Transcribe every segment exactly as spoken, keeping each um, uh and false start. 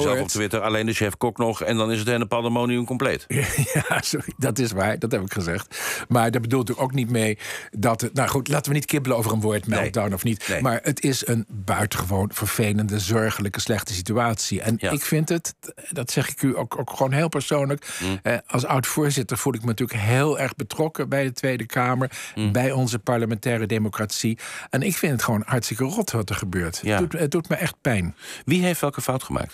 zelf hoort... op Twitter, alleen de chef kok nog... en dan is het hele pandemonium compleet. Ja, sorry, dat is waar, dat heb ik gezegd. Maar daar bedoelt u ook niet mee dat het... Nou goed, laten we niet kibbelen over een woord, meltdown nee. of niet. Nee. Maar het is een buitengewoon vervelende, zorgelijke, slechte situatie. En ja. ik vind het, dat zeg ik u ook, ook gewoon heel persoonlijk... Mm. Eh, als oud-voorzitter voel ik me natuurlijk heel erg betrokken... bij de Tweede Kamer, mm. bij onze parlementaire democratie. En ik vind het gewoon hartstikke rot wat er gebeurt. Ja. Het, doet, het doet me echt pijn. Wie heeft welke fout gemaakt?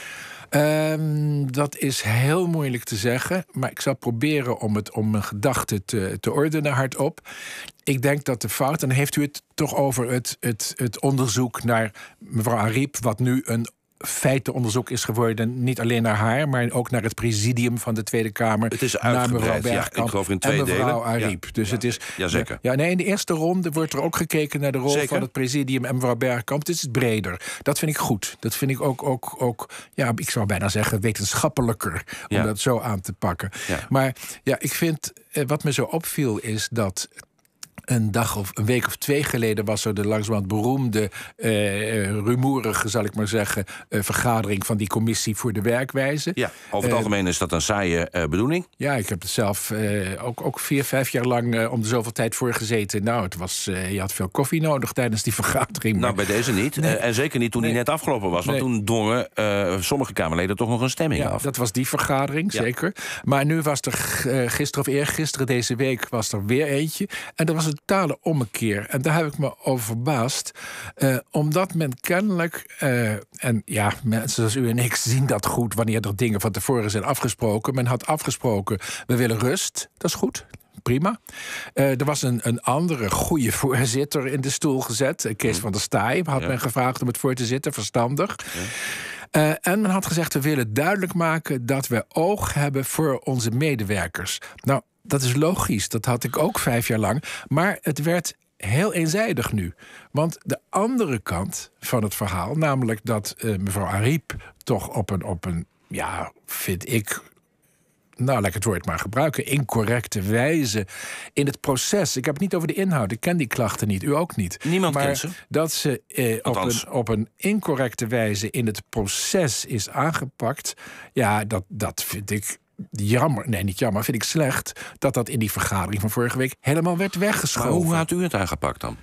Um, dat is heel moeilijk te zeggen. Maar ik zal proberen om, het, om mijn gedachten te, te ordenen hardop. Ik denk dat de fout... en dan heeft u het toch over het, het, het onderzoek naar mevrouw Ariep... wat nu een feitenonderzoek is geworden, niet alleen naar haar... maar ook naar het presidium van de Tweede Kamer. Het is uitgebreid, ja, ik geloof in twee en mevrouw delen. Ariep. Ja. Dus ja. het is, ja, zeker. Ja, nee, in de eerste ronde wordt er ook gekeken naar de rol zeker? van het presidium en mevrouw Bergkamp. Dit is breder. Dat vind ik goed. Dat vind ik ook, ook, ook ja, ik zou bijna zeggen, wetenschappelijker... om ja. dat zo aan te pakken. Ja. Maar ja, ik vind, wat me zo opviel is dat... Een dag of een week of twee geleden was er de langzamerhand beroemde, eh, rumoerige, zal ik maar zeggen, eh, vergadering van die commissie voor de werkwijze. Ja, over het uh, algemeen is dat een saaie uh, bedoeling. Ja, ik heb er zelf uh, ook, ook vier, vijf jaar lang uh, om de zoveel tijd voor gezeten. Nou, het was, uh, je had veel koffie nodig tijdens die vergadering. Nou, bij deze niet. Nee. Uh, en zeker niet toen nee. die net afgelopen was. Want nee. toen dwongen uh, sommige Kamerleden toch nog een stemming ja, af. Dat was die vergadering, ja. zeker. Maar nu was er uh, gisteren of eergisteren deze week was er weer eentje. En dat was een totale ommekeer. En daar heb ik me over verbaasd. Uh, omdat men kennelijk... Uh, en ja, mensen zoals u en ik zien dat goed... wanneer er dingen van tevoren zijn afgesproken. Men had afgesproken, we willen rust. Dat is goed. Prima. Uh, er was een, een andere goede voorzitter in de stoel gezet. Kees van der Staaij had ja. men gevraagd om het voor te zitten. Verstandig. Ja. Uh, en men had gezegd, we willen duidelijk maken... dat we oog hebben voor onze medewerkers. Nou, dat is logisch, dat had ik ook vijf jaar lang. Maar het werd heel eenzijdig nu. Want de andere kant van het verhaal... namelijk dat uh, mevrouw Ariep toch op een, op een... ja, vind ik... nou, laat ik het woord maar gebruiken... incorrecte wijze in het proces. Ik heb het niet over de inhoud, ik ken die klachten niet. U ook niet. Niemand maar kent ze. Dat ze eh, op, een, op een incorrecte wijze in het proces is aangepakt... ja, dat, dat vind ik... jammer, nee niet jammer, vind ik slecht... dat dat in die vergadering van vorige week helemaal werd weggeschoven. Maar hoe had u het aangepakt dan?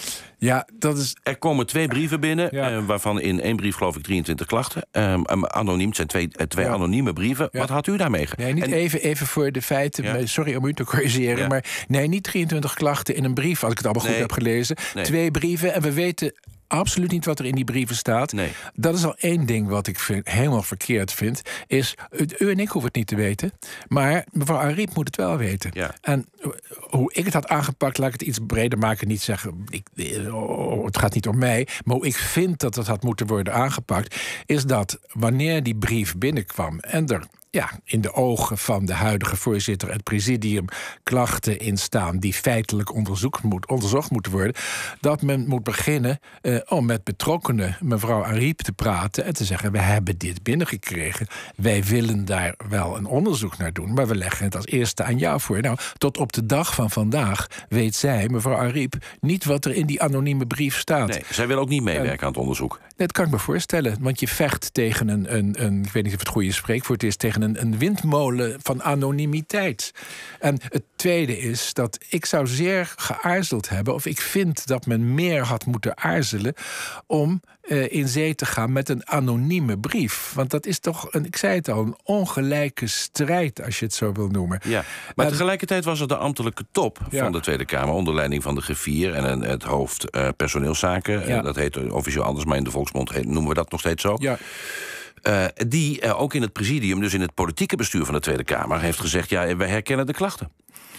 Ja, dat is... Er komen twee brieven binnen, ja. uh, waarvan in één brief geloof ik drieëntwintig klachten. Um, um, anoniem, het zijn twee, uh, twee ja. anonieme brieven. Ja. Wat had u daarmee gedaan? Nee, niet en... even, even voor de feiten, ja. sorry om u te corrigeren... Ja. maar nee, niet drieëntwintig klachten in een brief, als ik het allemaal nee. goed heb gelezen. Nee. Twee brieven en we weten... absoluut niet wat er in die brieven staat. Nee. Dat is al één ding wat ik vind, helemaal verkeerd vind. Is, u en ik hoeven het niet te weten. Maar mevrouw Ariep moet het wel weten. Ja. En hoe ik het had aangepakt, laat ik het iets breder maken. Niet zeggen, ik, oh, het gaat niet om mij. Maar hoe ik vind dat het had moeten worden aangepakt... is dat wanneer die brief binnenkwam... en er ja, in de ogen van de huidige voorzitter... het presidium klachten in staan... die feitelijk onderzocht, moet, onderzocht moeten worden... dat men moet beginnen uh, om met betrokkenen... mevrouw Ariep te praten en te zeggen... we hebben dit binnengekregen. Wij willen daar wel een onderzoek naar doen... maar we leggen het als eerste aan jou voor. Nou, tot op de dag van vandaag weet zij, mevrouw Ariep... niet wat er in die anonieme brief staat. Nee, zij wil ook niet meewerken uh, aan het onderzoek. Dat kan ik me voorstellen, want je vecht tegen een... een, een ik weet niet of het goede spreekwoord is... tegen een, een windmolen van anonimiteit. En het tweede is dat ik zou zeer geaarzeld hebben... of ik vind dat men meer had moeten aarzelen... om uh, in zee te gaan met een anonieme brief. Want dat is toch, een, ik zei het al, een ongelijke strijd... als je het zo wil noemen. Ja, maar en, tegelijkertijd was er de ambtelijke top ja. van de Tweede Kamer... onder leiding van de griffier en het hoofd uh, personeelszaken. Ja. Uh, dat heet officieel anders, maar in de volksmond heet, noemen we dat nog steeds zo. Ja. Uh, die uh, ook in het presidium, dus in het politieke bestuur van de Tweede Kamer... heeft gezegd, ja, wij herkennen de klachten.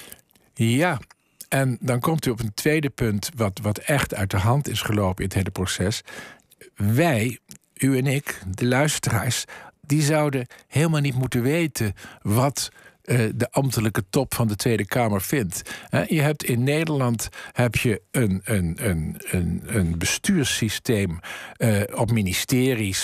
Ja, en dan komt u op een tweede punt... wat, wat echt uit de hand is gelopen in het hele proces. Wij, u en ik, de luisteraars... die zouden helemaal niet moeten weten... wat uh, de ambtelijke top van de Tweede Kamer vindt. Uh, je hebt in Nederland heb je een, een, een, een, een bestuurssysteem... Uh, op ministeries van...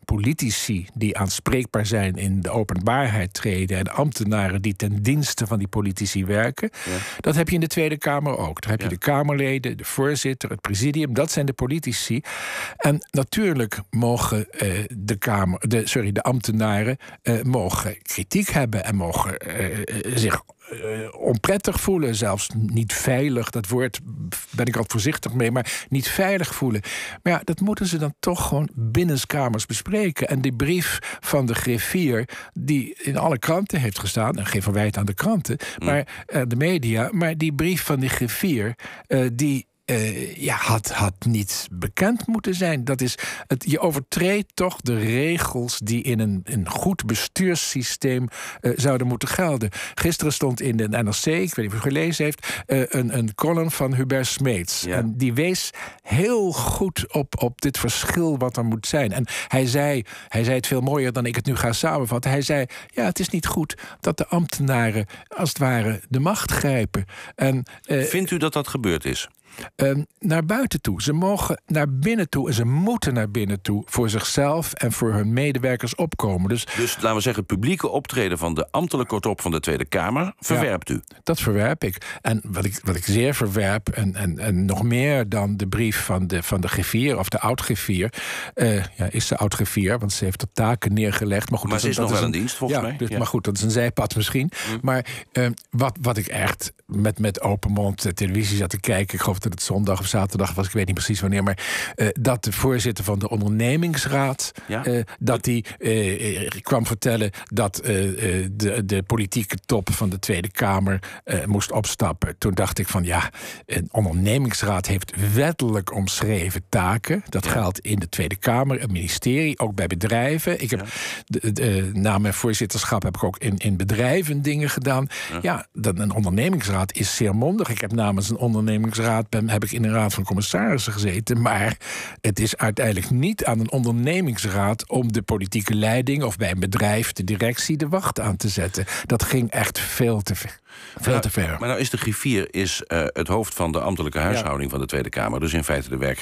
politici die aanspreekbaar zijn in de openbaarheid treden en ambtenaren die ten dienste van die politici werken. Ja. Dat heb je in de Tweede Kamer ook. Daar heb je ja. de Kamerleden, de voorzitter, het presidium. Dat zijn de politici. En natuurlijk mogen uh, de, kamer, de, sorry, de ambtenaren uh, mogen kritiek hebben en mogen uh, zich Uh, onprettig voelen, zelfs niet veilig. Dat woord ben ik altijd voorzichtig mee, maar niet veilig voelen. Maar ja, dat moeten ze dan toch gewoon binnenskamers bespreken. En die brief van de griffier, die in alle kranten heeft gestaan, en geen verwijt aan de kranten, mm. maar uh, de media, maar die brief van die griffier, uh, die Uh, ja, had, had niet bekend moeten zijn. Dat is het, je overtreedt toch de regels die in een, een goed bestuurssysteem uh, zouden moeten gelden. Gisteren stond in de N R C, ik weet niet of u gelezen heeft, uh, een, een column van Hubert Smeets. Ja. En die wees heel goed op, op dit verschil wat er moet zijn. En hij zei, hij zei het veel mooier dan ik het nu ga samenvatten. Hij zei, ja, het is niet goed dat de ambtenaren als het ware de macht grijpen. En, uh, Vindt u dat dat gebeurd is? Uh, naar buiten toe. Ze mogen naar binnen toe en ze moeten naar binnen toe voor zichzelf en voor hun medewerkers opkomen. Dus, dus laten we zeggen, het publieke optreden van de ambtelijke top van de Tweede Kamer verwerpt ja, u? Dat verwerp ik. En wat ik, wat ik zeer verwerp, en, en, en nog meer dan de brief van de, van de griffier of de oud-griffier. Uh, ja, is ze oud-griffier, want ze heeft de taken neergelegd. Maar, goed, maar dat, ze is dat nog is wel een dienst, volgens ja, mij. Dus, ja. Maar goed, dat is een zijpad misschien. Mm. Maar uh, wat, wat ik echt met, met open mond de televisie zat te kijken, ik geloof dat het zondag of zaterdag was, ik weet niet precies wanneer, maar uh, dat de voorzitter van de ondernemingsraad, ja? uh, dat die uh, kwam vertellen dat uh, de, de politieke top van de Tweede Kamer uh, moest opstappen. Toen dacht ik van ja, een ondernemingsraad heeft wettelijk omschreven taken. Dat ja. geldt in de Tweede Kamer, een ministerie, ook bij bedrijven. Ik heb ja. de, de, na mijn voorzitterschap heb ik ook in, in bedrijven dingen gedaan. Ja, ja dat, een ondernemingsraad is zeer mondig. Ik heb namens een ondernemingsraad ben, heb ik in een raad van commissarissen gezeten, maar het is uiteindelijk niet aan een ondernemingsraad om de politieke leiding of bij een bedrijf de directie de wacht aan te zetten. Dat ging echt veel te ver. Veel nou, te ver. Maar nou is de griffier is, uh, het hoofd van de ambtelijke huishouding ja. van de Tweede Kamer, dus in feite de werk,